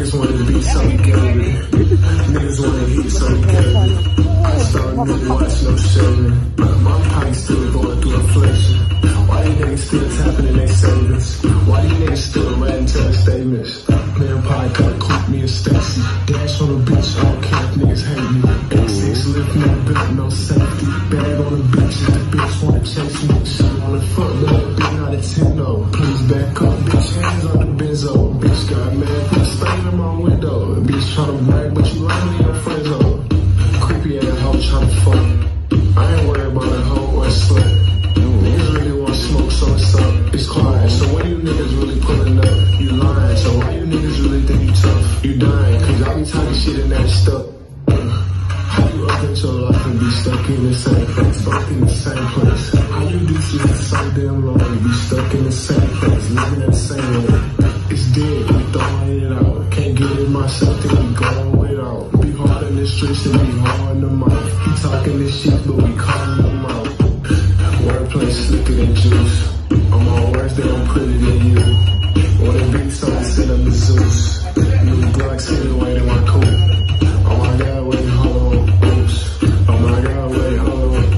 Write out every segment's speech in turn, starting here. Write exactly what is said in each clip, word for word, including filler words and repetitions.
Niggas wanna be so gay. Niggas wanna hit so gay. I started nigga watch no shaving. My pocket's still going through inflation. Why these niggas still tapping in their savings? Why these niggas still writing telling statements? Man, pie cut, cook me and Stacy. Dash on the beach, I don't care if niggas hate me. A six lift, no belt, no safety. Bag on the beach, and the bitch wanna chase me. She wanna fuck, little bitch, not a ten-oh. Please back up, bitch, hands on the benzo. Bitch got mad, put a stain in my window. Bitch tryna brag, but you lying to your friends, oh. Creepy ass hoe tryna fuck. I ain't worried about a hoe or a slut. Niggas really want smoke, so it's up. It's quiet, so when you niggas really pulling up, you lying. So why you niggas really think you tough? You dying, cause I be talking shit and that stuck. How you up at your life and be stuck in the same place, stuck in the same place? How you do shit so damn long and be stuck in the same place, living in the same way? It's dead, we throwing it out. Can't get it myself, then we going without. Be hard in the streets and be hard in the mouth. He talking this shit, but we calling them out. Wordplay slicker than juice. I'm all worse than I'm pretty than you. Wanna be something, send them to Zeus. New Glock sitting right in my coat. Oh my God, wait, hold on, oops. Oh my God, wait, hold on.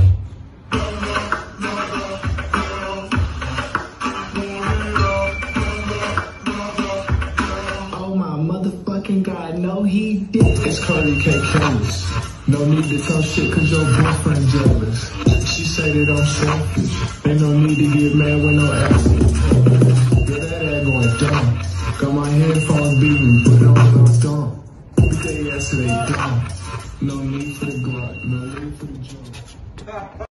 Oh my motherfucking God, no he did. It's Cody K. Cameras. No need to talk shit cause your boyfriend jealous. She say that I'm selfish. Ain't no need to get mad with no acid. Yeah, that ass going dumb. Got my headphones beating, put it on go dumb. Beat they ass to they dumb. No need for the Glock, no need for the jump.